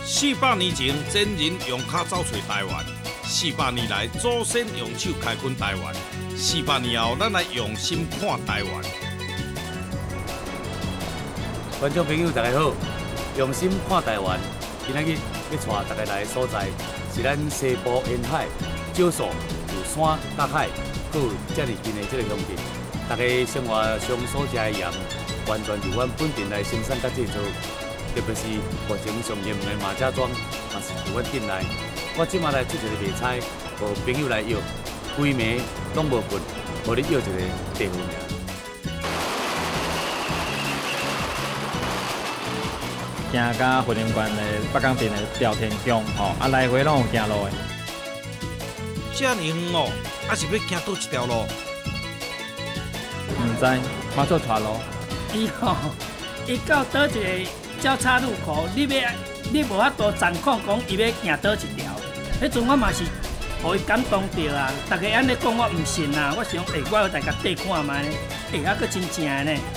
400年前，前人用脚走出台湾；400年来，祖先用手开垦台湾；400年后，咱来用心看台湾。 观众朋友，大家好，用心看台湾。今仔日要带大家来的所在是咱西部沿海，少数有山甲海，佮有遮尔近的这个乡镇。大家生活上所食的盐，完全由阮本地来生产甲制造。特别是目前上热门的马家庄，也是伫阮店内。我即马来出一个卖菜，互朋友来约，规暝拢无困，互你约一个地方名。 行到云林县的北港镇的朝天宫，来回拢有行路的。 遮尔远哦，是要行倒一条路？ 唔知，马祖岔路。 伊到倒一个交叉路口，你无法度掌控讲伊要行倒一条。迄阵我嘛是，互伊感动着啊！大家安尼讲我唔信啊！我想，我要大家缀看卖，还佫真正的呢。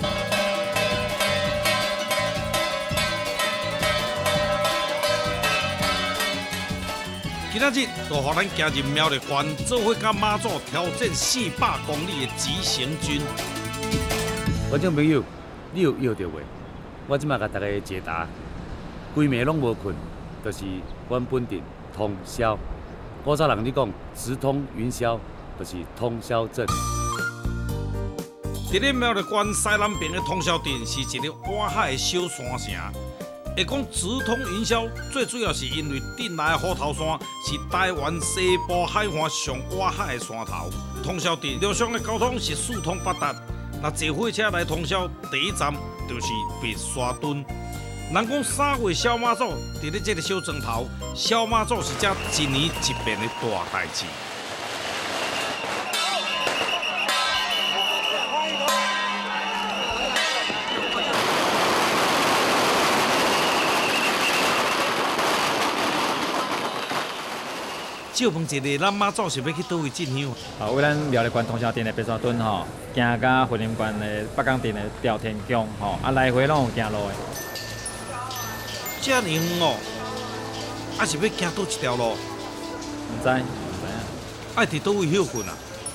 今仔日就互咱行入苗栗县，做伙甲妈祖挑战400公里的急行军。 观众朋友，你有约到未？我即马甲大家解答，规暝拢无困，就是阮本地通宵。古早人咧讲直通云霄，就是通霄镇。 伫咧苗栗县西南边的通霄镇是一个挖海的小山城。会讲直通云霄，最主要是因为镇内的虎头山是台湾西部海岸上挖海的山头。通霄镇路上的交通是四通八达，若坐火车来通霄，第一站就是白沙屯。人讲3月小妈祖，伫咧这个小庄头，小妈祖是遮一年一变的大代志。借问一下，咱妈祖是要去倒位进香？ 为咱苗栗县通霄镇的白沙屯行到云林县的北港镇的朝天宫来回拢有行路的。 遮尔远哦，是要行倒一条路？ 唔知影。 爱伫倒位休困啊？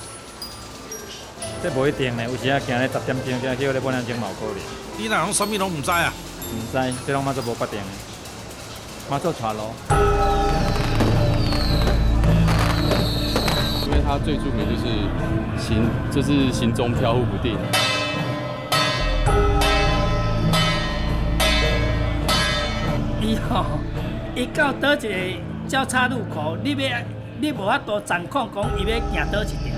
这无一定呢，有时行咧10点钟，才休咧半点钟嘛有可能。 你若讲啥物拢唔知啊？ 唔知，这拢妈祖无决定的，妈祖带路。 因为它最著名就是行踪飘忽不定。 伊到倒一个交叉路口，你无法度掌控讲伊要行倒一条。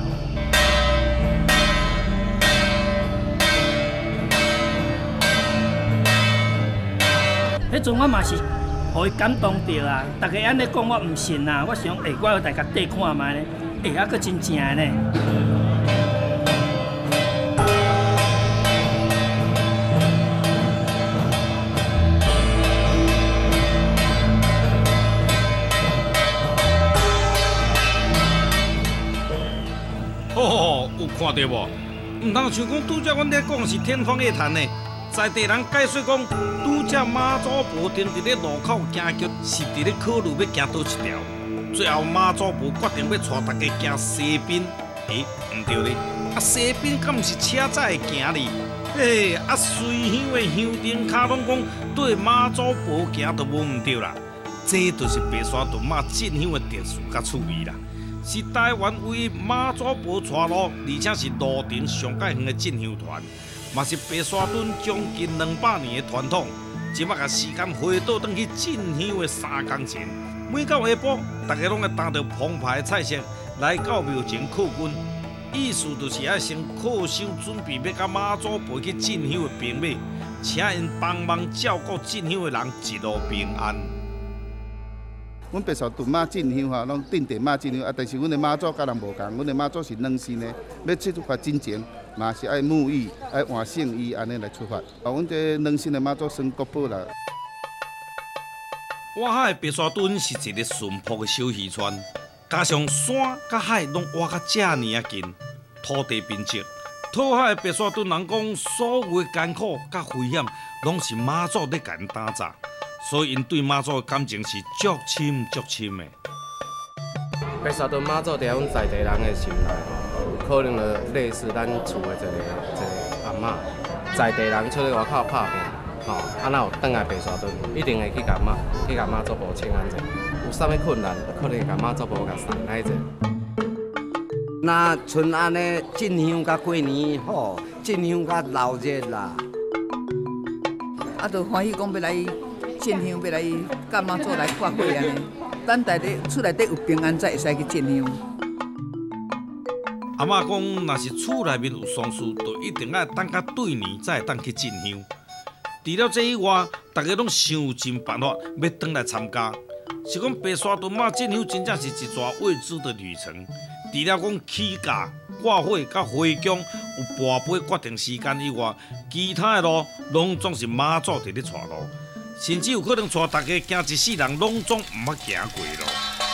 迄阵我嘛是，互伊感动着啊！大家安尼讲我唔信啊！我想，我要大家缀看卖咧，佫真正的呢。 有看到无？唔通像讲拄则阮咧讲是天方夜谭呢。在地人解说讲，拄则妈祖婆定伫咧路口行桥，是伫咧考虑要行倒一条。最后妈祖婆决定要带大家行西滨。唔对咧，西滨敢毋是车载会行哩？随乡的乡丁卡拢讲对妈祖婆行都无唔对啦。这就是白沙屯妈进香的特殊甲趣味啦。是台湾为妈祖婆带路，而且是路程上界远的进香团，嘛是白沙屯将近200年的传统。即摆甲时间回倒转去进香的3天前，每到下晡，大家拢会担着澎湃的菜色来到庙前叩君，意思就是爱先叩首准备要甲妈祖陪去进香的朋友，请因帮忙照顾进香的人一路平安。 阮白沙屯妈进香拢定地妈进香但是阮的妈祖甲人无共，阮的妈祖是两身的，要出发之前嘛是爱沐浴、爱换圣衣安尼来出发。阮这两身的妈祖算国宝啦。 挖海的白沙屯是一个淳朴的小渔村，加上山甲海拢挖甲遮尔近，土地贫瘠。讨海的白沙屯人讲，所有的艰苦甲危险，拢是妈祖咧甲因打造。 所以因对妈祖的感情是足深足深的。 白沙屯妈祖伫阮在地人的心内吼，有可能就类似咱厝的一个阿嬷，在地人出去外口拍拼，吼，哪有转来白沙屯，一定会去甲妈祖婆请安者。有啥物困难，可能甲妈祖婆甲送来者。 那像安尼进香甲过年好，进香甲闹热啦。 啊，就欢喜讲要来进香，要来甲妈祖来看会安尼。咱内底厝内底有平安才会使去进香。 阿嬷讲，若是厝内面有丧事，就一定要等到对年才会当去进香。除了这以外，大家拢想尽办法要转来参加。是讲白沙屯妈进香真正是一桩未知的旅程。除了讲起价、挂火、甲回宫有跋杯决定时间以外，其他的路拢总是妈祖伫咧带路，甚至有可能带大家行一世人拢总毋捌行过路。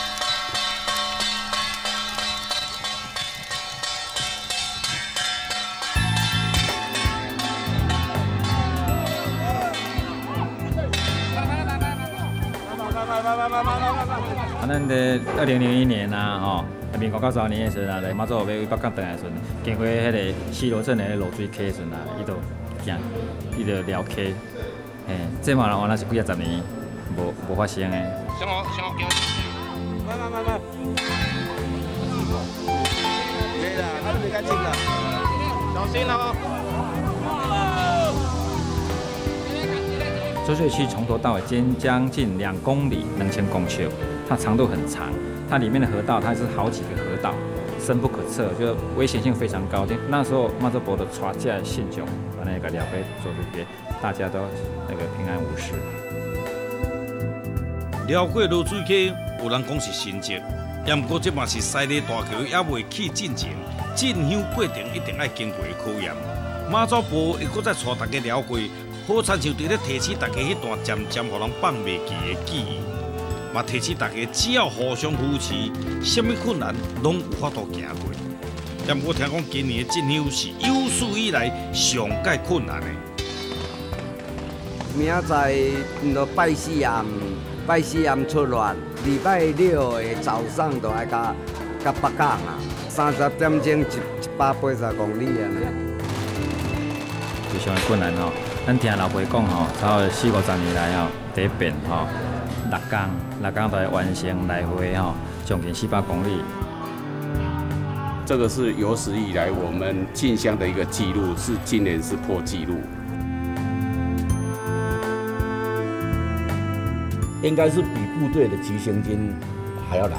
咱伫2001年啊，吼，民国92年的时阵啊，来妈祖要为北港转来的时阵，经过迄个西螺镇的落水溪的时阵啊，伊就行，伊就撩溪，嘿，这嘛原来是几啊十年无发生的。 上好叫。慢。对啦，那你别紧了，小心哦。 周水区从头到尾将近2公里，2000公尺，它长度很长，它里面的河道它是好几个河道，深不可测，就危险性非常高。那时候妈祖婆的传家信众把那个了解做这些，大家都那个平安无事。 辽过落水溪，有人讲是神迹，也毋过这嘛是西里大桥也未起进前，进香过程一定要经过考验。妈祖婆会搁再带大家了过。好亲像伫咧提醒大家迄段渐渐互人放袂记的记忆，嘛提醒大家只要互相扶持，什么困难拢有法度行过。也毋过听讲今年的进香是有史以来上界困难的。 明仔载就拜四暗出乱，礼拜六的早上就爱甲北港啊，30点钟180公里啊。 非常的困难吼。咱听老婆讲吼，差不多40-50年来吼，第一遍吼，6天就会完成来回吼，将近400公里。 这个是有史以来我们进香的一个记录，是今年是破纪录。 应该是比部队的急行军还要难。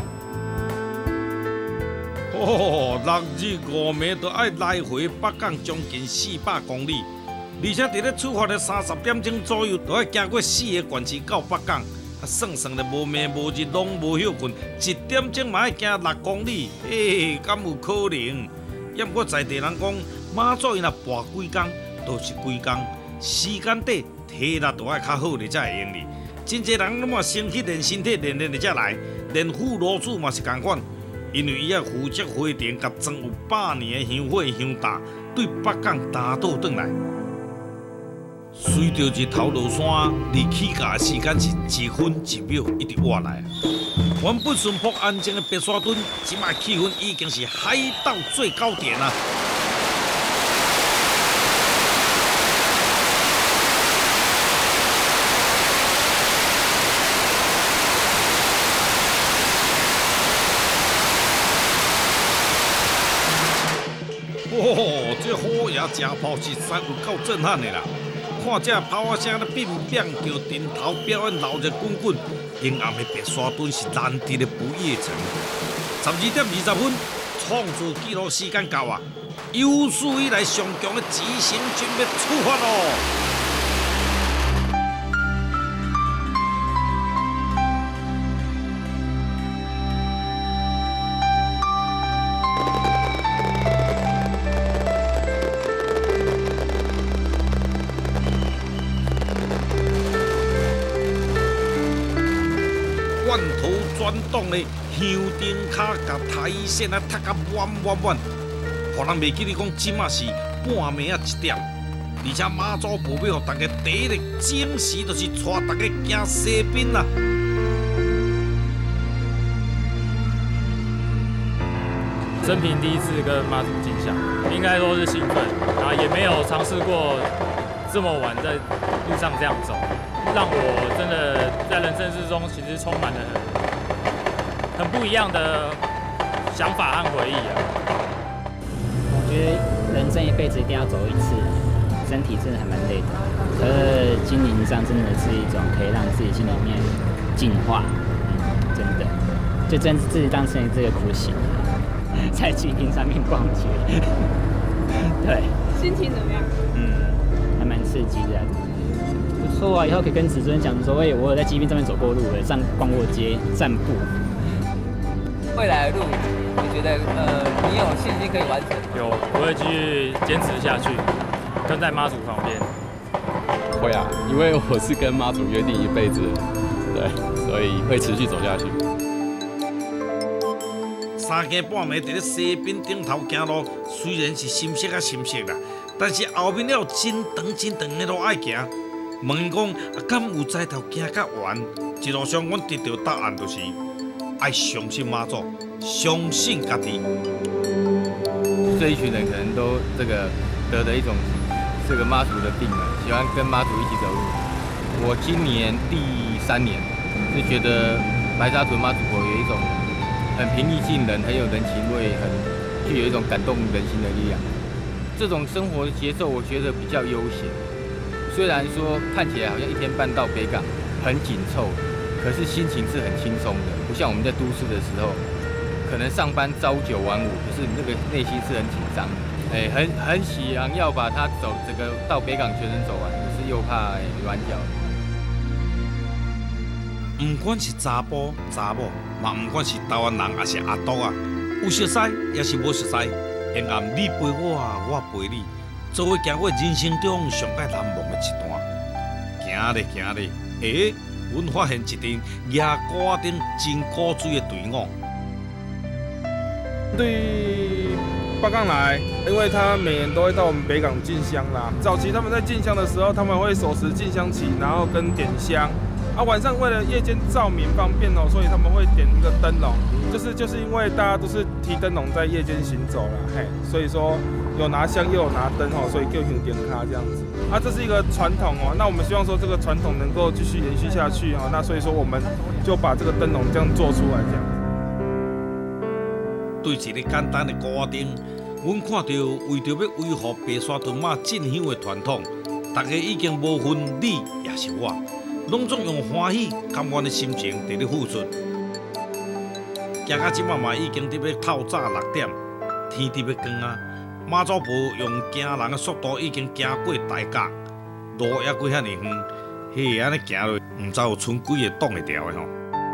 6日5暝就要来回北港将近400公里。而且伫咧出发的30点钟左右，就要行过4个县市到北港，算咧无暝无日，拢无休困，1点钟嘛要行6公里，敢有可能？也毋过在地人讲，妈祖伊若跋几工，就是几工，时间短，体力就要较好咧才会用哩。真侪人拢嘛先去练身体，练咧才来，连副炉主嘛是共款，因为伊要负责花田，甲装有100年的香火香搭，对北港打倒转来。随着日头落山，离起价的时间是1分1秒一直活来。原本淳朴安静的白沙屯，即摆气氛已经是海岛最高点啊！这虎爷吃炮实在有够震撼的啦！看这炮啊声咧乒乒叫顶头表演闹热滚滚，阴暗的白沙屯是难得的不夜城。12点20分，创作纪录时间到啊！有史以来上强的急行军要出发咯！罐头转动的香灯卡，甲台线啊踢甲弯，互人袂记你讲，即马是半暝啊1点。 而且妈祖婆要互大家第一个惊喜，就是带大家行西滨啦。 生平第一次跟妈祖进香，应该说是兴奋，然后也没有尝试过这么晚在路上这样走，让我真的在人生之中其实充满了很不一样的想法和回忆啊。 我觉得人生一辈子一定要走一次，身体真的还蛮累的，可是心灵上真的是一种可以让自己心里面净化，真的，就真自己当成这个苦行，在祭品上面逛街，对， 心情怎么样？ 还蛮刺激的，不错啊，以后可以跟子孙讲说，我有在祭品上面走过路，上逛过街，散步。 未来的路，你觉得你有信心可以完成？ 有，我会继续坚持下去，跟在妈祖旁边。 会啊，因为我是跟妈祖约定一辈子，对，所以会持续走下去。 3更半暝伫咧西滨顶头行路，虽然是深色啊深色啦，但是后面了真长的路爱行。问讲敢有在头行甲完？一路上阮得到答案就是。爱相信妈祖，相信家己。 这一群人可能都得一种这个妈祖的病了，喜欢跟妈祖一起走路。我今年第3年，就觉得白沙屯妈祖婆有一种很平易近人、很有人情味、具有一种感动人心的力量。这种生活的节奏，我觉得比较悠闲。虽然说看起来好像一天半到北港很紧凑。可是心情是很轻松的，不像我们在都市的时候，可能上班朝9晚5，可是那个内心是很紧张的，很想要把它整个到北港全程走完，可是又怕软脚。 不管是查甫查某，嘛不管是台湾人还是阿斗啊，有熟悉也是无熟悉，沿岸你陪我，我陪你，做伙行过人生中上界难忘的一段。行咧，阮发现一支牙瓜顶真古锥的队伍。 对北港来，因为他每年都会到我们北港进香啦。早期他们在进香的时候，他们会手持进香旗，然后跟点香。晚上为了夜间照明方便所以他们会点一个灯笼，就是因为大家都是提灯笼在夜间行走啦，所以说有拿香又有拿灯所以就有点卡这样子。这是一个传统那我们希望说这个传统能够继续延续下去那所以说我们就把这个灯笼这样做出来这样。 对一个简单的歌灯，阮看到为着要维护白沙屯妈进香的传统，大家已经无分你也是我。拢总用欢喜、甘愿的心情伫咧付出，行到即马嘛已经伫要透早6点，天伫要光啊！妈祖婆用行人的速度已经行过大甲，路还过遐尼远，安尼行落，唔知有剩几个挡会掉的吼。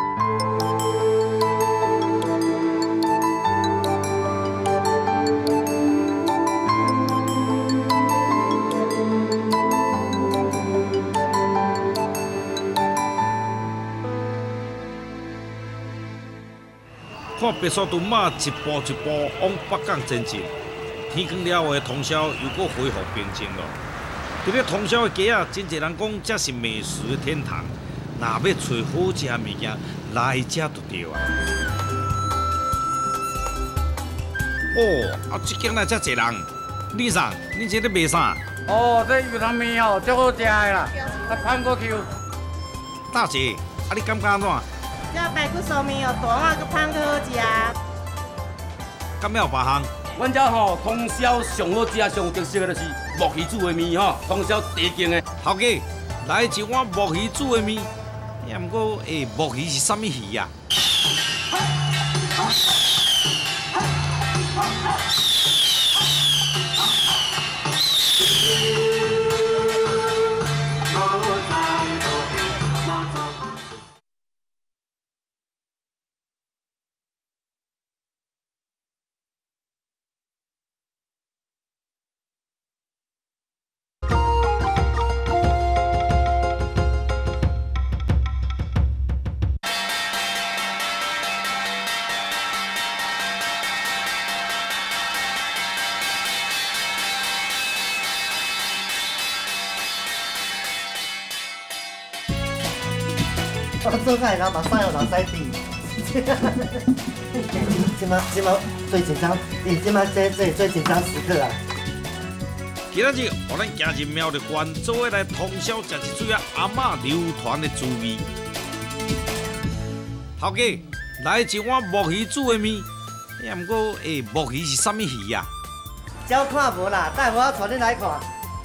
看白沙屯妈一步一步往北港前进，天光了后的通宵又搁恢复平静了。伫咧通宵的街啊，真侪人讲这是美食的天堂，若要找好食的物件，来这就对啊。即间来遮侪人，你啥？你这咧卖啥？ 这鱼汤面足好食的啦，香菇 Q。 大姐，你感觉安怎？ 这排骨酥面大碗佮香菇好食啊。 敢还有别项？ 阮遮通宵上好食、上特色的就是木鱼煮的面通宵第劲的。 头家，来一碗木鱼煮的面。毋过木鱼是啥物鱼啊？ 我做菜然后目屎哦，流屎滴。今麦最紧张，今麦这最紧张时刻啊！ 今仔日，互咱行入庙的关，做伙来通宵食一嘴阿嬷流传的滋味。头家，来一碗木鱼煮的面，也毋过，木鱼是啥物鱼啊？ 照看无啦，等我带恁来看。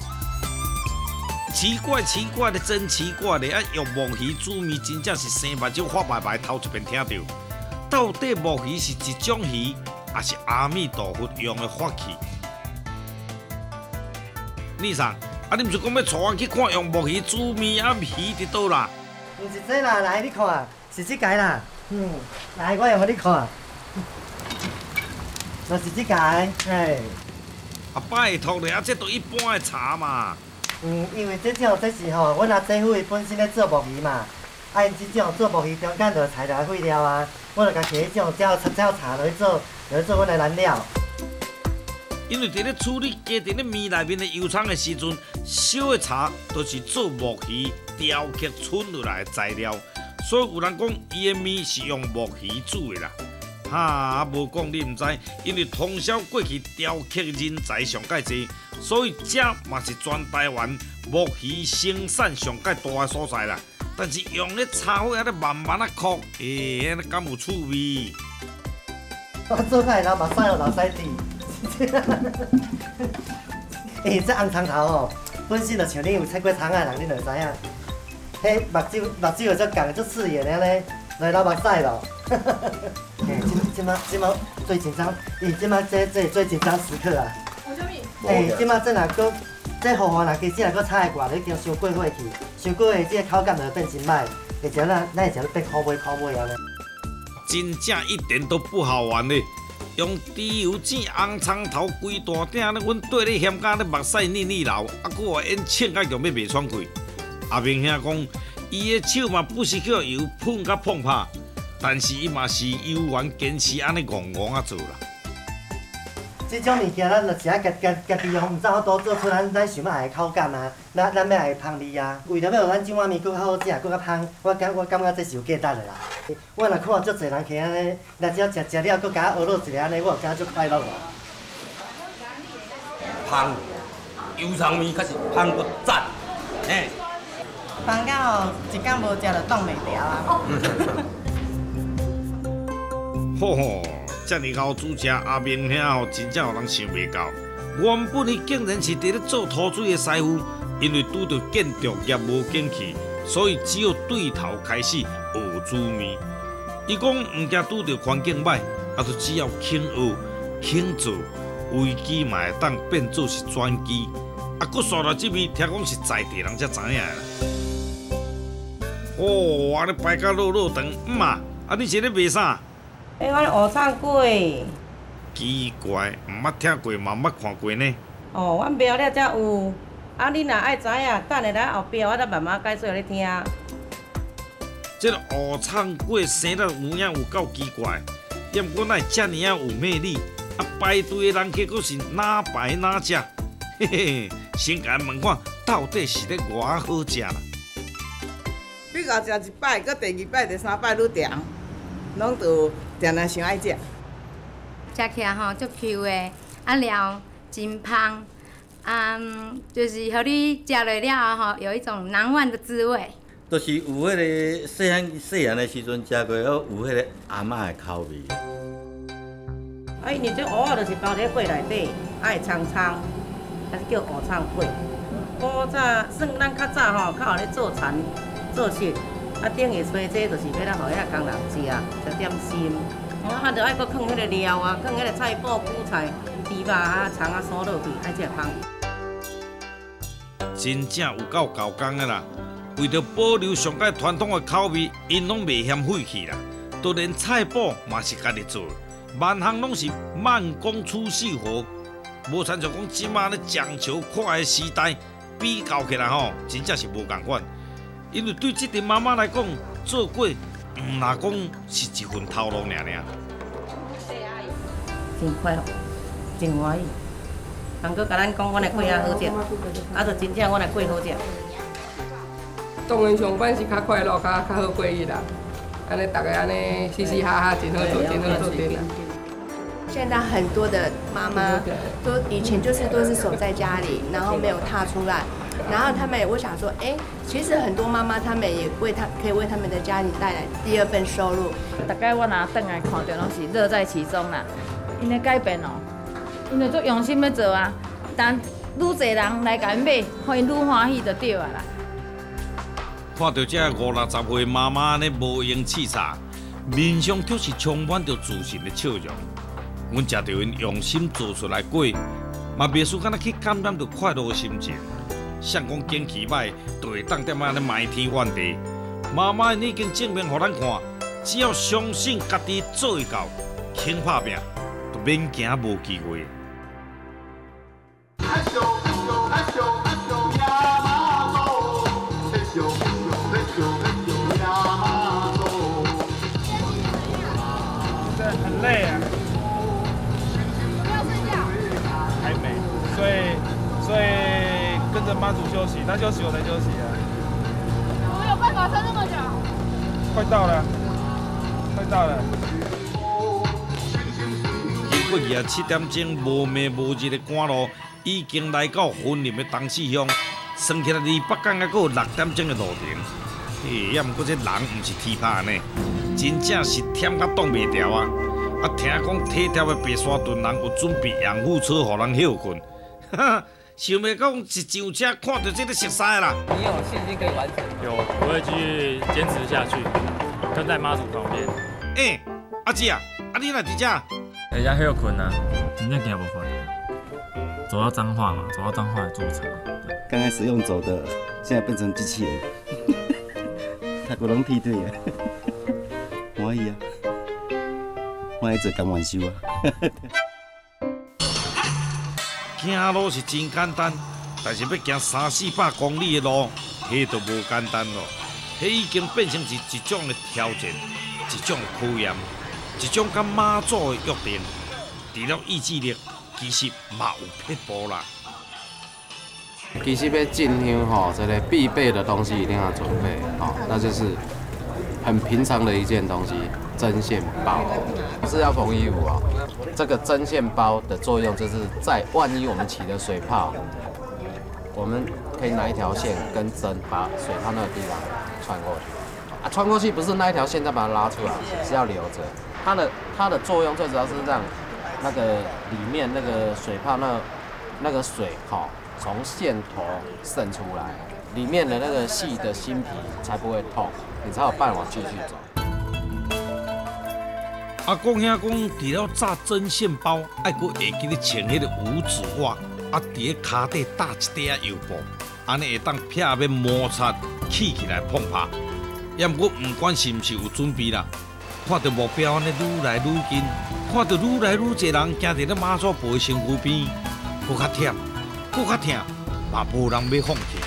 奇怪的，真奇怪的！用木鱼煮面，真正是生目睭发白白，头一遍听到。到底木鱼是一种鱼，还是阿弥陀佛用的法器？李生，你毋是讲要带我去看用木鱼煮面鱼伫倒啦？ 毋是这啦，来你看，是这个啦。来我用互你看，就是这个， 拜托咧，这都一般的茶嘛。 因为这是阮阿姐夫伊本身咧做木鱼嘛，因这种做木鱼中间就材料废料啊，我就家摕这种照茶落去做阮的燃料。 因为伫咧处理家庭咧面内面的油葱的时阵，烧的茶都是做木鱼雕刻剩落来的材料，所以有人讲伊的面是用木鱼煮的啦。无讲你毋知，因为通宵过去雕刻人才上介济，所以这嘛是全台湾木鱼生产上介大的所在啦。但是用咧茶火咧慢慢啊烤，安尼敢有趣味？ 我做菜然后目屎哦，流屎滴。这红葱头哦，本身就像恁有切过葱的人，恁就知影。迄目睭有足共足刺眼的咧，来流目屎咯。今麦最紧张，今麦这最紧张时刻啊！今麦这若搁这雨若其实若搁炒的外，已经伤过火去，伤过的这口感就会变真歹，会食咱会食变苦味啊咧。 真正一点都不好玩咧！用猪油煎红葱头，规大鼎咧，阮缀咧咸甲咧目屎腻腻流，佫话因穿甲强要袂喘气。阿明兄讲，伊的手嘛不是叫油喷甲碰拍。但是伊嘛是悠然坚持安尼戆戆啊做啦。 这种物件咱就是家己用，毋知好多做出咱想要爱的口感啊，咱要爱的香味啊。为着要让咱这碗面更好食，更较香，我感觉这是有价值的啦。我若看足侪人去安尼，若只要食了，更加学落一个安尼，我感觉足快乐啦。 香，油葱面确实香个赞， 香到一天无食就挡袂牢啊。 遮尔好煮食，阿明兄真正互人想袂到。原本伊竟然是伫咧做土水的师傅，因为拄到建筑业无景气，所以只有对头开始学煮面。伊讲毋惊拄到环境歹，就只要肯学、肯做，危机嘛会当变做是转机。佫刷到这味，听讲是在地人才知影啦。安尼排甲落长，啊，你是咧卖啥？ 阮乌葱粿。 奇怪，毋捌听过，嘛毋捌看过呢。 阮标了才有，你若爱知影，等下来后壁我再慢慢解说你听。 这个乌葱粿生得有影有够奇怪，也毋过哪会遮尔有魅力？排队的人客阁是哪排哪食，嘿嘿，先甲问看，到底是咧偌好食啦？ 比较食一摆，搁第二摆、第三摆愈甜，拢就定定想爱食。 食起来吼足 Q 的，料真香，就是互你食落了后吼，有一种难忘的滋味。 就是有迄个细汉的时阵食过，有迄个阿嬷的口味。 因为这蚵仔就是包在粿内底，爱葱葱，还是叫乌葱粿。古早算咱较早吼，较有咧做田做事，等下炊这就是要咱互遐工人食点心。就爱搁放迄个料啊，放迄个菜脯、韭菜、猪肉啊、葱啊扫落去，爱这香。 真正有够够工的啦！为着保留上界传统的口味，因拢袂嫌废气啦，就连菜脯嘛是家己做，万项拢是慢工出细活，无亲像讲即马咧讲求快的时代，比较起来吼，真正是无共款。因为对这阵妈妈来讲，做粿毋若讲是一份头路尔。 真快乐，真欢喜。人搁甲咱讲，阮的粿仔好食，就真正阮的粿好食。 当然上班是较快乐、较好过日啦。安尼大家安尼嘻嘻哈哈，真好做，真好做对啦。 现在很多的妈妈都以前都是守在家里，然后没有踏出来，然后他们也会想说，其实很多妈妈他们也可以为他们的家庭带来第二份收入。 大概我若转来看到拢是乐在其中啦，因的改变哦，因为足用心要做啊，但愈侪人来甲因买，互因愈欢喜就对啊啦。 看到这50-60岁妈妈呢无用气茶，面上却是充满着自信的笑容。阮食到因用心做出来果，嘛袂输敢若去感染着快乐的心情。像讲景气歹，就会当点安尼埋天怨地。妈妈已经证明互咱看，只要相信家己做会到，肯打拼，就免惊无机会。 很累啊。 不要睡觉。 还没，所以跟着妈祖休息，她休息我才休息啊。 我们有办法撑那么久？ 快到了。 经过27点钟无暝无日的赶路，已经来到云林的东势乡，算起来离北港还有6点钟的路程。也毋过这人毋是天拍呢，真正是忝甲挡袂牢啊！听讲体条的白沙屯人有准备养护车，互人休困。哈哈，想袂讲一上车看到这个熟悉啦。 你有信心可以完成？ 有，我会继续坚持下去，跟在妈祖旁边。 阿姐啊，你哪伫遮？ 人家休困啊，真正行不快。走到彰化嘛，走到彰化来坐车。 刚开始用走的，现在变成机器人。他个拢剃腿啊，欢喜啊，欢喜做甘愿收啊。 行路是真简单，但是要行300-400公里的路，迄就无简单咯。迄已经变成是一种的挑战，一种的考验，一种甲妈祖的约定。除了意志力，其实嘛有撇步啦。 其实要进香吼，这个必备的东西一定要准备好，那就是很平常的一件东西——针线包。是要缝衣服啊，这个针线包的作用就是在万一我们起的水泡，我们可以拿一条线跟针把水泡那个地方穿过去。穿过去不是那一条线再把它拉出来，是要留着。它的作用最主要是让那个里面那个水泡那个水哈。从线头渗出来，里面的那个细的心皮才不会痛，你才有办法继续走。 阿公兄讲，除了炸针线包，还佫会记得穿迄个五指袜，伫个骹底搭一块油布，安尼会当避免摩擦起来碰拍。也毋过唔管是毋是有准备啦，看到目标安尼愈来愈近，看到愈来愈侪人行伫咧妈祖婆的身躯边，佫较忝。佫较疼，嘛无人要放弃。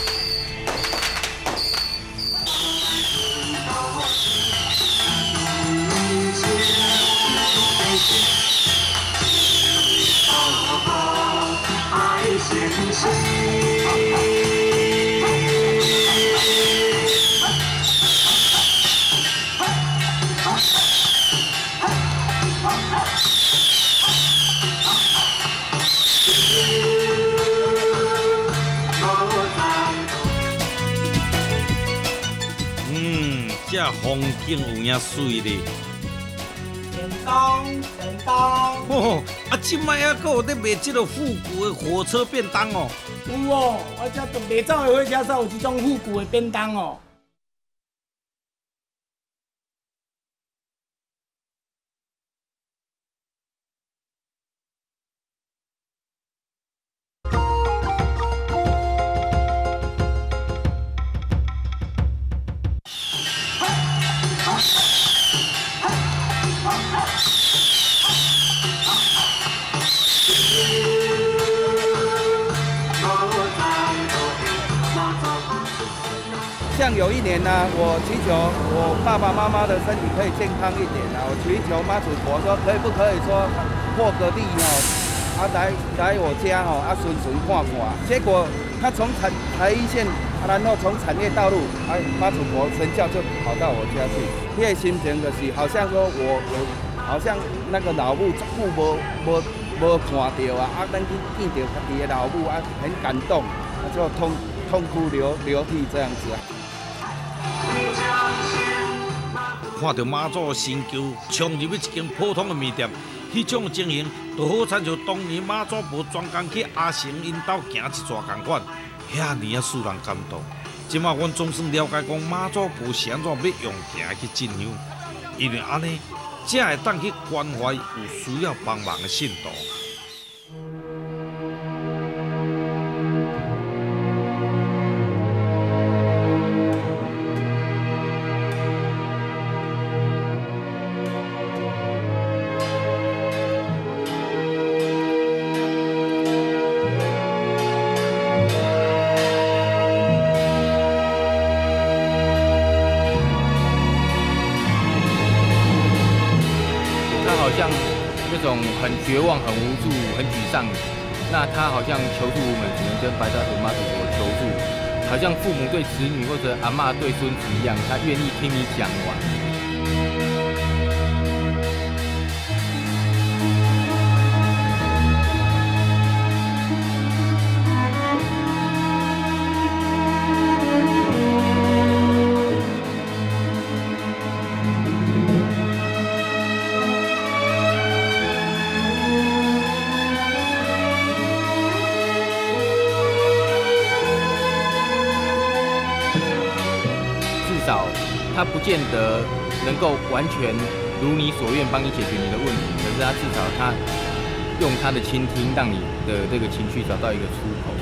这风景有影水咧。 便当。 哦，即摆还佫有咧卖即个复古的火车便当哦。 有哦，我遮都袂走的火车才有即种复古的便当哦。 像有一年呢，我祈求我爸爸妈妈的身体可以健康一点啊，我祈求妈祖婆说可不可以说破个例来我家顺看看。结果他从台一线然后从产业道路，妈祖婆神教就跑到我家去，那个心情就是好像说我好像那个老母无看到啊，咱去见到家己的老母啊，很感动，就痛哭流涕这样子啊。 看到妈祖神轿冲入去一间普通的面店，迄种情形，就好亲像当年妈祖婆专工去阿成因兜行一逝同款，遐尼啊使人感动。即马阮总算了解讲妈祖婆是安怎要用行去进香，因为安尼才会当去关怀有需要帮忙的信徒。 很绝望、很无助、很沮丧，那他好像求助无门，只能跟白沙屯妈祖婆求助，好像父母对子女或者阿嬷对孙子一样，他愿意听你讲完。他不见得能够完全如你所愿帮你解决你的问题，可是他至少他用他的倾听，让你的这个情绪找到一个出口。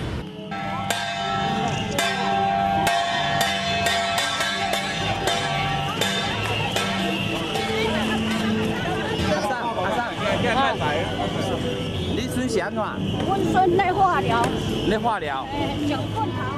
你孙是安怎？ 阮孙咧化疗。 咧化疗。 上棍头。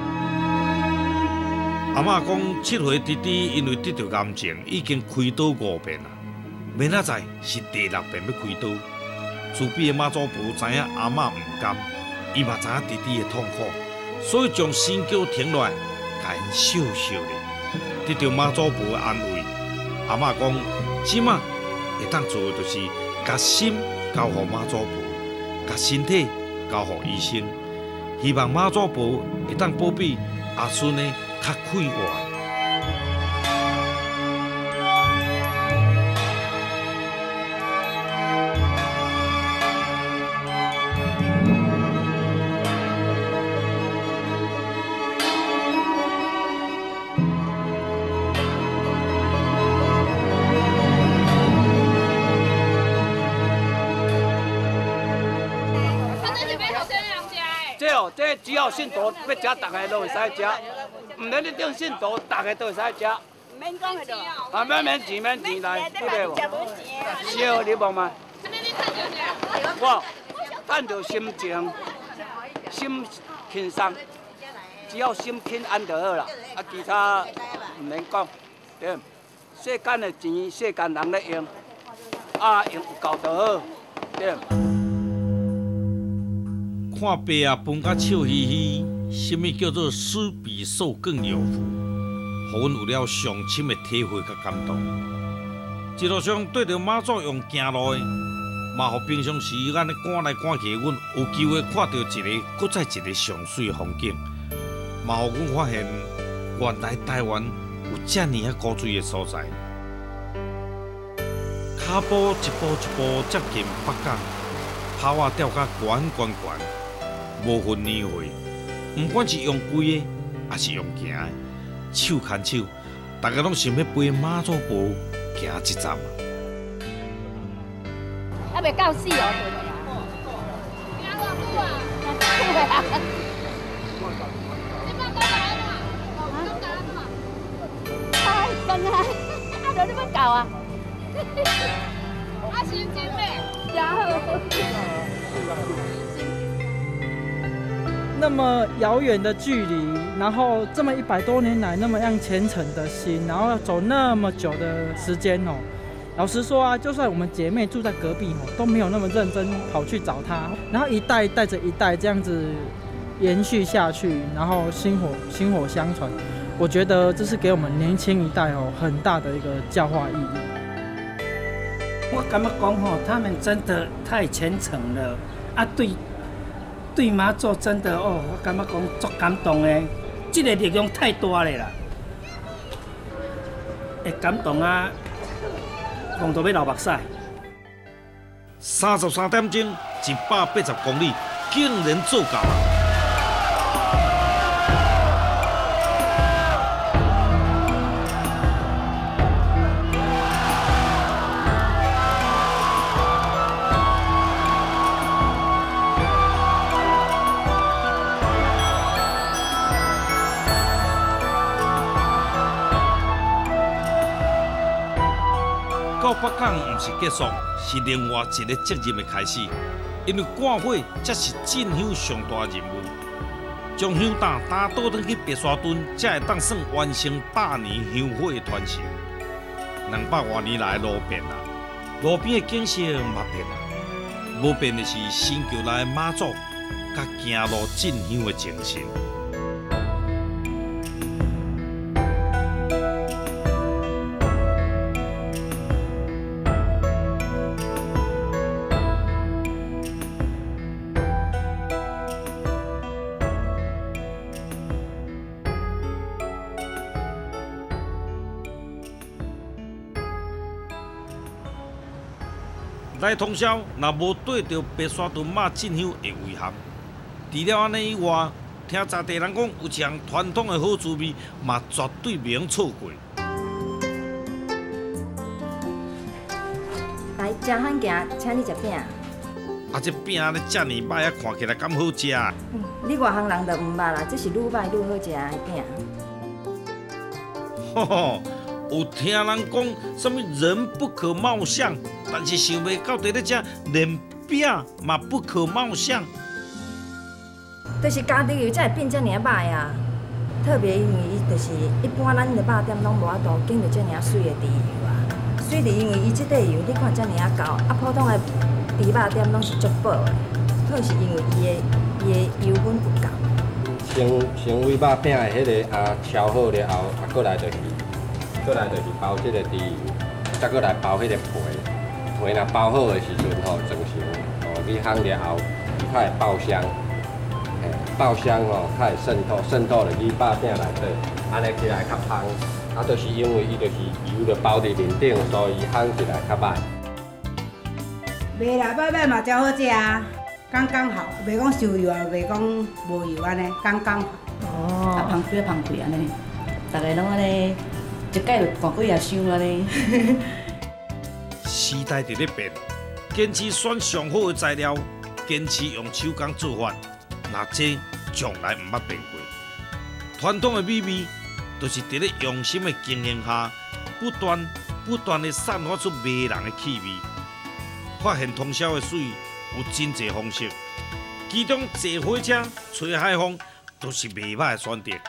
阿嬷讲，7岁弟弟因为得到癌症，已经开刀5遍啦。明仔载是第6遍要开刀。慈悲的妈祖婆知影阿嬷唔甘，伊嘛知影弟弟的痛苦，所以将神轿停落来，甲因笑笑咧，得到妈祖婆的安慰。阿嬷讲，即马会当做的就是甲心交予妈祖婆，甲身体交予医生，希望妈祖婆会当保庇阿孙的较快活。 这只要信徒要食，大家都会使食；唔免你定信徒，大家都会使食。免讲的咯。啊，免钱来，对不对？是，你望嘛。我趁着心情，心轻松，只要心轻安就好啦。啊，其他唔免讲，对。世间的钱，世间人咧用，啊用有够就好，对。 看爸啊，饭甲笑嘻嘻，什么叫做施比受更有福？互阮有了上深的体会甲感动。一路上对着妈祖用行路的，嘛互平常时安尼赶来赶去的阮有机会看到一个搁再一个上水的风景，嘛互阮发现原来台湾有遮尔啊古水的所在。脚步一步一步接近北港，跑啊吊甲悬。无分年岁，不管是用跪的，还是用行的，手牵手，大家拢想要陪妈祖婆行一站。 还袂到死哦，行偌久啊？你放到哪啊？太酸啊！啊，就你要搞啊？啊，心情嘞，真好。 那么遥远的距离，然后这么100多年来那么样虔诚的心，然后要走那么久的时间哦。老实说啊，就算我们姐妹住在隔壁哦，都没有那么认真跑去找她。然后一代带着一代这样子， 延续下去，然后薪火相传。我觉得这是给我们年轻一代很大的一个教化意义。 我感觉讲他们真的太虔诚了啊！对妈祖真的我感觉讲足感动的，这个力量太大了啦，会感动啊，讲到要流目屎。 33点钟，180公里，竟然做到了。到北港不是结束，是另外一个责任的开始。因为赶火才是进香上大任务，将香担打倒转去白沙屯，才会当算完成100年香火的传承。200多年来路变啦，路边的景色嘛变啦，无变的是新桥内的妈祖，甲行路进香的精神。来通宵，若无对着白沙屯妈进香会遗憾。除了安尼以外，听在地人讲有一项传统的好滋味，嘛绝对袂用错过。 来，食番茄，请你食饼。 啊，这饼咧遮尔歹啊，看起来敢好食啊？ 你外行人就唔捌啦，这是愈歹愈好食的饼。 吼吼。有听人讲，什么人不可貌相，但是想袂到伫咧遮连饼嘛不可貌相。 就是家己油才会变遮尔歹啊！特别因为伊就是一般咱的肉店拢无法度经着遮尔水的猪油啊，水是因为伊即块油你看遮尔高，啊普通的猪肉店拢是足薄的，就是因为伊的油分不够。 先煨肉饼的迄个敲好了后，过来就是包即个猪油，再过来包迄个皮。皮若包好的时阵装成你烘了后，伊较会爆香。爆香较会渗透入去肉饼内底，安尼起来较香。就是因为伊就是油就包伫面顶，所以烘起来较歹。 卖啦，摆嘛真好食啊，刚刚好，袂讲受油啊，袂讲无油安尼，刚刚好。 哦，芳开安尼，大家拢安尼。一届就换几啊箱安尼。 时代伫咧变，坚持选上好的材料，坚持用手工做法，那这从来唔捌变过。传统的美味，就是伫咧用心的经营下，不断的散发出迷人的气味。发现通宵的水有真侪方式，其中坐火车、吹海风都是袂歹的选择。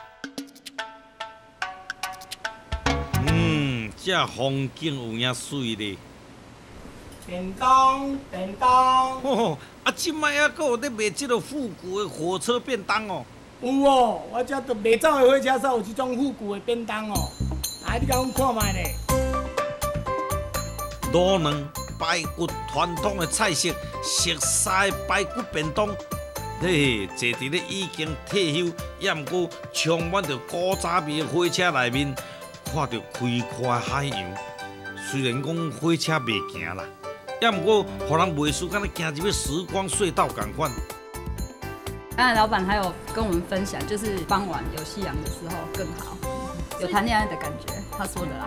这风景有影水咧。 便当。 哦，即摆还阁有咧卖即个复古的火车便当哦。 有哦，我遮都袂走的火车才有即种复古的便当哦。来，你甲阮看卖咧。 卤卵、排骨传统的菜色，熟悉的排骨便当。嘿，坐伫咧已经退休，也毋过充满着古早味的火车内面。看到开阔海洋，虽然讲火车袂行啦，也毋过，互人袂输敢若行入去时光隧道共款。 刚才老板还有跟我们分享，就是傍晚有夕阳的时候更好，有谈恋爱的感觉，他说的啦。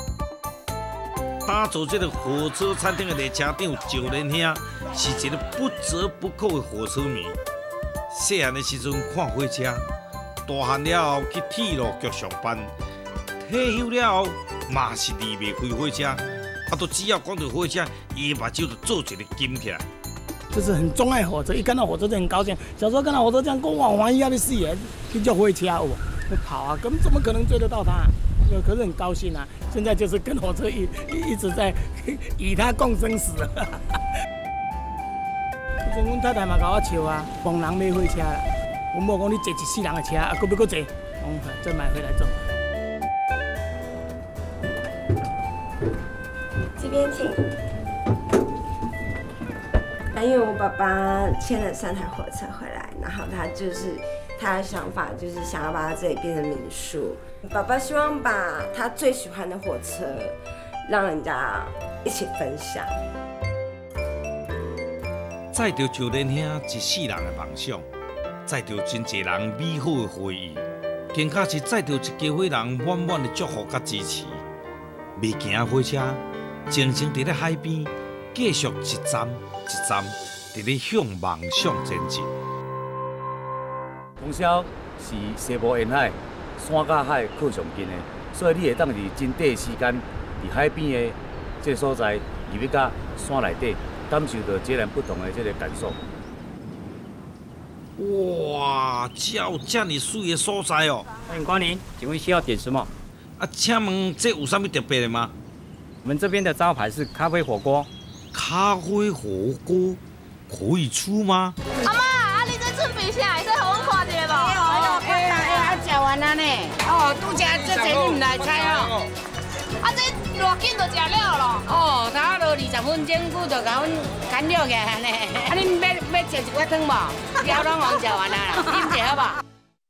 打造这个火车餐厅的列车长赵连兄，是一个不折不扣的火车迷。细汉的时阵看火车，大汉了后去铁路局上班。退休了后，嘛是离袂开火车，都只要讲到火车，伊的目睭就做一个金起来。 就是很钟爱火车，一看到火车就很高兴。小时候看到火车这样，哇，欢喜要去死耶！去叫火车哦，会跑啊，根本怎么可能追得到它？可是很高兴啊！现在就是跟火车一直在与它共生死。以前阮太太嘛甲我笑啊，逢人买火车啦。 阮某讲你坐一世人的车，啊，佫要佫坐，再买回来做。 这边请。因为我爸爸牵了3台火车回来，然后他的想法就是想要把它这里变成民宿。爸爸希望把他最喜欢的火车让人家一起分享。 载着少年兄一世人的梦想，载着真侪人美好的回忆，更加是载着一家伙人满满的祝福甲支持。未行火车，静静伫咧海边，继续一站一站，伫咧向梦想前进。 通宵是西部沿海山甲海靠上近的，所以你会当伫真短的时间，伫海边的这个所在，入去到山内底，感受到截然不同的这个感受。 哇，有这么水的所在哦！ 欢迎光临，请问需要点什么？ 啊，请问这有啥物特别的吗？ 我们这边的招牌是咖啡火锅。 咖啡火锅可以出吗？ 阿妈，啊你在准备啥？会使互阮看一下无？ 食完啊呢。哦，拄食这济你唔来猜哦。 啊，这偌紧就食了咯？ 哦，差不多20分钟，佮就甲阮干了起安尼。啊，恁要食一锅汤无？了拢互食完啊啦，啉一好无？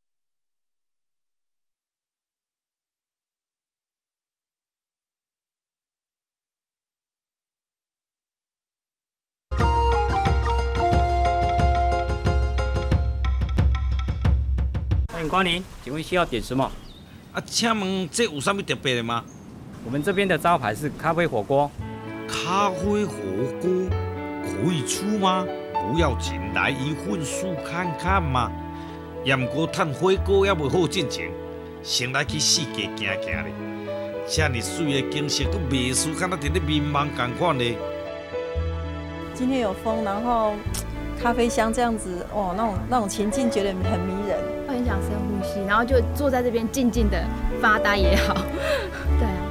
欢迎光临，请问需要点什么？ 啊，请问这有啥物特别的吗？ 我们这边的招牌是咖啡火锅。 咖啡火锅可以出吗？不要紧，来一份试看看嘛。也毋过趁火锅也袂好进前，先来去四界行行咧。这么水的景色，佫袂输，敢若伫咧迷茫共款咧。 今天有风，然后咖啡香这样子，哦，那种情境觉得很迷人。 会很想深呼吸，然后就坐在这边静静的发呆也好。对啊。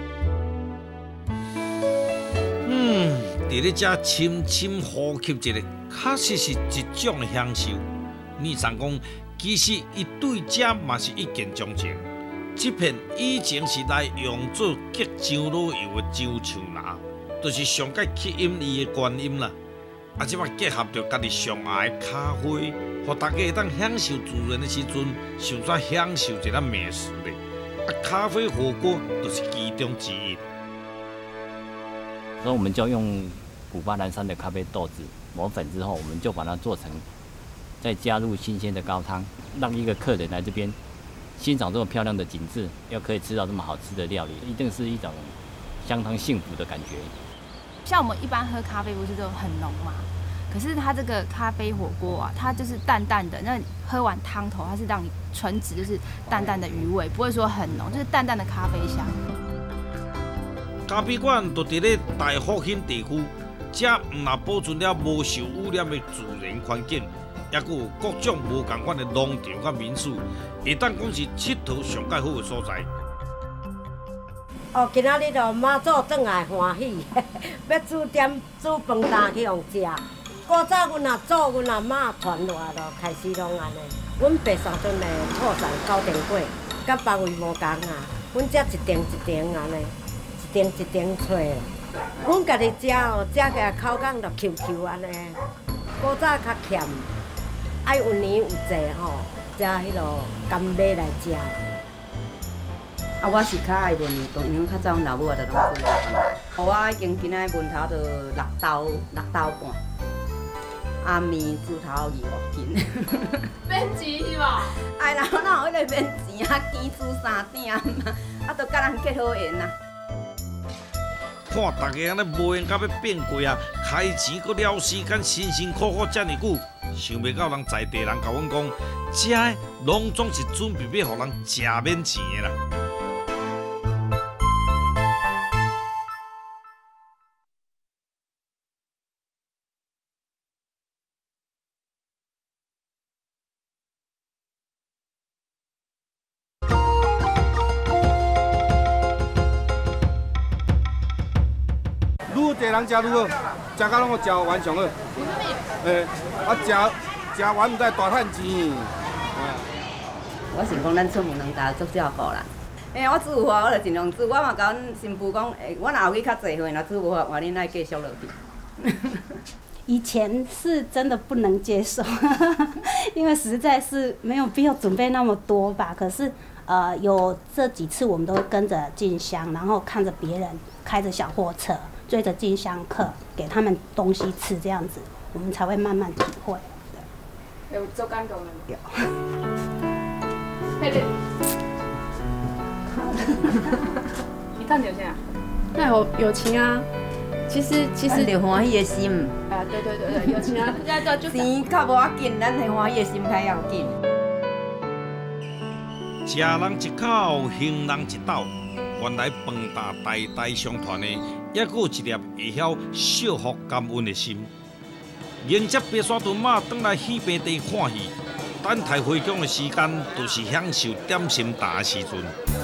伫咧遮深深呼吸一下，确实是一种的享受。你常讲，其实伊对遮嘛是一见钟情。这片以前是来用作结樟脑油的周树林，就是上界吸引伊的原因啦。啊，即摆结合着家己上爱的咖啡，互大家会当享受自然的时阵，想煞享受一个美食咧。啊，咖啡火锅就是其中之一。 所以我们就用古巴蓝山的咖啡豆子磨粉之后，我们就把它做成，再加入新鲜的高汤，让一个客人来这边欣赏这么漂亮的景致，又可以吃到这么好吃的料理，一定是一种相当幸福的感觉。 像我们一般喝咖啡不是都很浓嘛？可是它这个咖啡火锅啊，它就是淡淡的，那喝完汤头，它是让你纯质，就是淡淡的余味，不会说很浓，就是淡淡的咖啡香。 咖啡馆就伫咧大福兴地区，这唔但保存了无受污染的自然环境，也佫有各种无同款的农场甲民宿，会当讲是佚佗上介好的所在。 哦，今仔日就妈祖转来欢喜，要煮饭担去用食。古早阮阿祖、阮阿妈传落来就开始拢安尼。阮白沙屯的错产九丁粿，甲别位无共啊。阮遮一丁一丁安尼，一丁一丁找。阮家己食哦，食起来口感就 QQ 安尼。古早较欠，爱有年有节吼，食迄落干买来食。 啊，我是较爱问运动，因为较早阮老母也就拢做。我已经今仔问头就6斗半，暗暝煮头2斤。 免钱是无？ 哎啦，哪有迄个免钱啊？钱煮3点嘛，啊，都甲人结好缘啊。 看大家安尼无闲到要变贵啊，开钱搁了时间，辛辛苦苦遮尔久，想袂到人在地人甲阮讲，食的拢总是准备要互人食免钱的啦。 愈侪人食愈好，食到拢食完上好。为什么？啊食完毋知大趁钱。 我想讲，咱出门两家足照顾啦。我煮有法，我就尽量煮。我嘛甲阮新妇讲，我若后去较济岁，若煮无法，我恁爱继续落去。 以前是真的不能接受，因为实在是没有必要准备那么多吧。可是有这几次我们都会跟着进香，然后看着别人开着小货车追着进香客，给他们东西吃，这样子我们才会慢慢体会。 有做感动的吗？ 有。 你赚到啥？ 那有情啊。其实着欢喜的心。 对，有钱啊， 钱较无要紧，咱的欢喜的心较要紧。 食人一口，行人一斗。原来饭大代代相传的，也有一粒会晓惜福感恩的心。迎接白沙屯妈转来戏棚地看戏，等待回宫的时间，就是享受点心茶的时阵。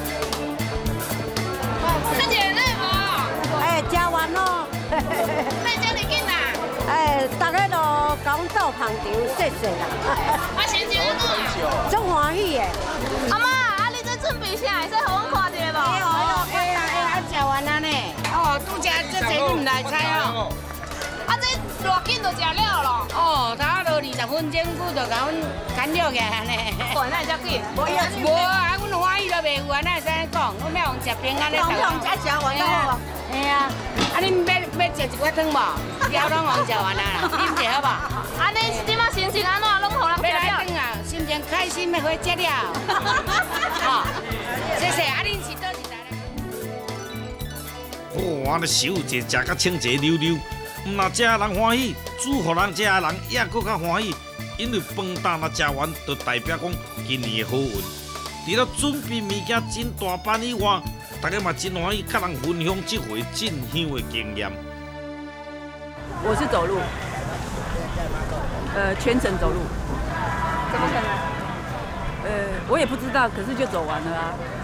大姐累无？ 食完咯。 那遮尔紧啦？大家都甲阮斗捧场，谢谢啦。 心情安怎？ 足欢喜的。 阿妈，你在准备啥？会使互阮看一下无？ 会啊，食完啊呢。拄食这济你唔来猜哦。 这偌紧就食了咯？ 差不多20分钟，久就甲阮干了起安尼。 那会遮紧？ 无啊，阮欢喜都袂有啊，哪会使安讲？阮要用食平安咧。用才食完咯。嘿啊，恁要食一碗汤无？了拢用食完啊啦，啉者好无？ 安尼即马心情安怎？拢互人食了？ 要来汤啊，心情开心要回食了。谢谢，恁是倒一台咧？哇，你手者食甲清洁溜溜。唔若食人欢喜，煮互人食的人也搁较欢喜，因为饭担若食完，就代表讲今年的好运。除了准备物件真大班以外，大家嘛真欢喜，甲人分享这回进香的经验。 我是走路，全程走路。 怎么可能？ 我也不知道，可是就走完了啊。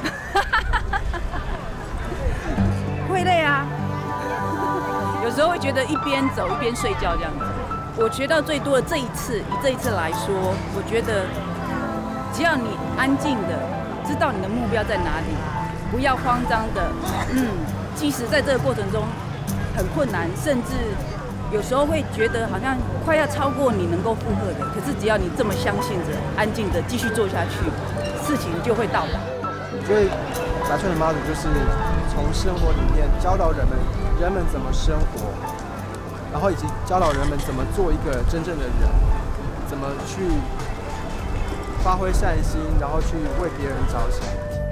会累啊。有时候会觉得一边走一边睡觉这样子。我学到最多的以这一次来说，我觉得只要你安静的知道你的目标在哪里，不要慌张的，即使在这个过程中很困难，甚至有时候会觉得好像快要超过你能够负荷的，可是只要你这么相信着，安静的继续做下去，事情就会到达。 所以杂讯的妈祖就是从生活里面教导人们怎么生活，然后以及教导人们怎么做一个真正的人，怎么去发挥善心，然后去为别人着想。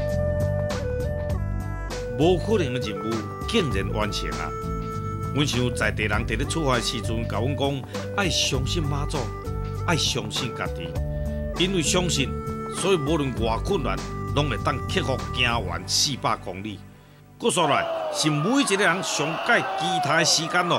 无可能的任务竟然完成啊！阮想在地人伫咧出发的时阵，甲阮讲，爱相信妈祖，爱相信家己，因为相信，所以无论偌困难，拢会当克服行完400公里。搁说来，是每一个人上界期待的时间咯。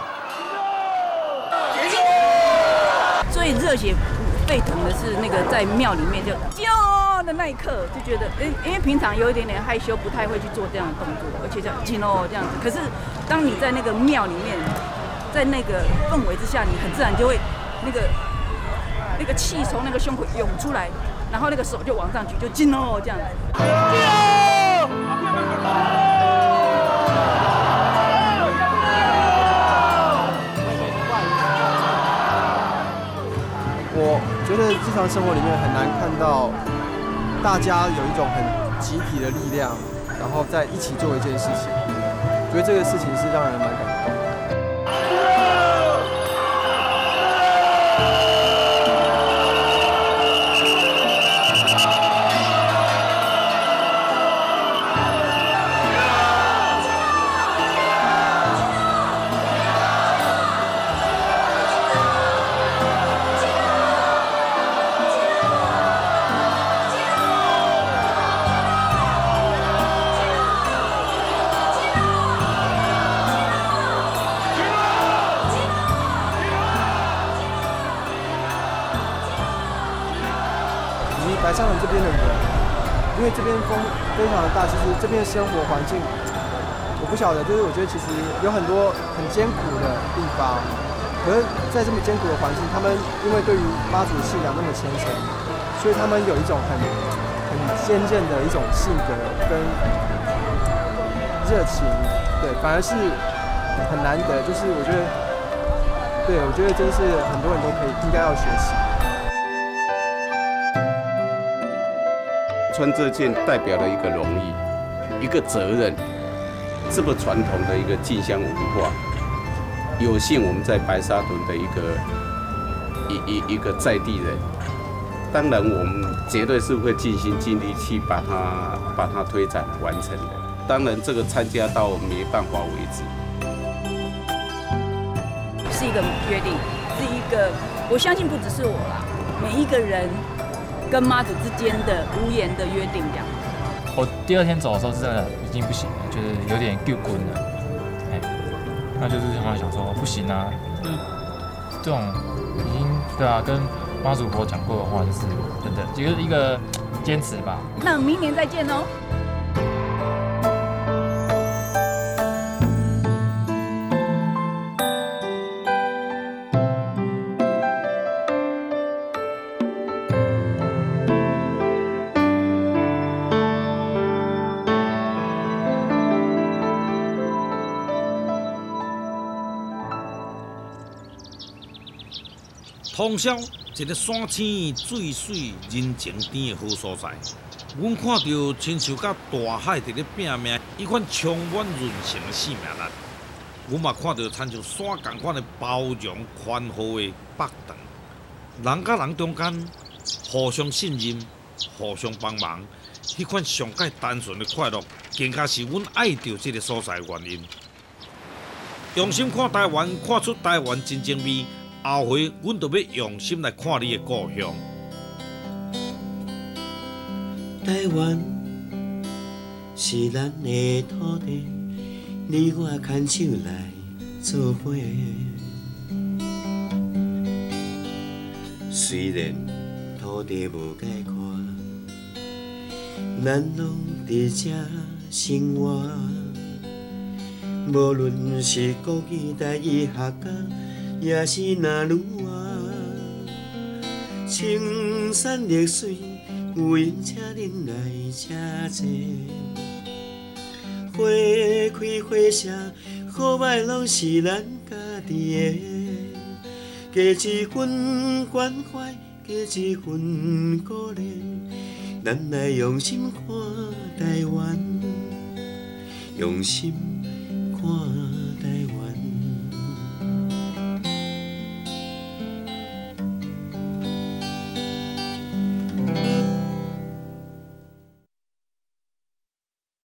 最热血沸腾的是那个在庙里面就啾的那一刻，就觉得因为平常有一点点害羞，不太会去做这样的动作，而且叫啾这样子。可是当你在那个庙里面，在那个氛围之下，你很自然就会那个气从那个胸口涌出来，然后那个手就往上举，就啾这样子。 我觉得日常生活里面很难看到大家有一种很集体的力量，然后在一起做一件事情。我觉得这个事情是让人蛮感动的。白沙屯这边的人，因为这边风非常的大，其实这边的生活环境，我不晓得，就是我觉得其实有很多很艰苦的地方，可是在这么艰苦的环境，他们因为对于妈祖信仰那么虔诚，所以他们有一种很很坚韧的一种性格跟热情，对，反而是很难得，就是我觉得，对我觉得真是很多人都应该要学习。 穿这件代表了一个荣誉，一个责任，这么传统的一个进香文化，有幸我们在白沙屯的一个在地人，当然我们绝对是会尽心尽力去把它推展完成的。当然这个参加到没办法为止， 是一个约定，是一个我相信不只是我啦，每一个人跟妈祖之间的无言的约定这样。 我第二天走的时候是真的已经不行了，就是有点丢滚了，那就是后来想说不行啊，就是这种已经对啊，跟妈祖婆讲过的话，就是真的就是一个坚持吧。 那明年再见哦。 通宵一个山青水水、人情甜的好所在。阮看到亲像甲大海伫咧拼命，伊款充满润性的生命力。阮嘛看到亲像山同款的包容宽厚的北塘，人甲人中间互相信任、互相帮忙，迄款上界单纯的快乐，更加是阮爱到这个所在的原因。用心看台湾，看出台湾真正美。后回阮就要用心来看你的故乡。 台湾是咱的土地，你我牵手来做伙。虽然土地无解看，咱拢伫这生活。无论是国语、台语、客家。也是那女娃，青山绿水，有缘请恁来车坐。花开花谢，好歹拢是咱家己的。加一份关怀，加一份鼓励，咱来用心看台湾，用心看。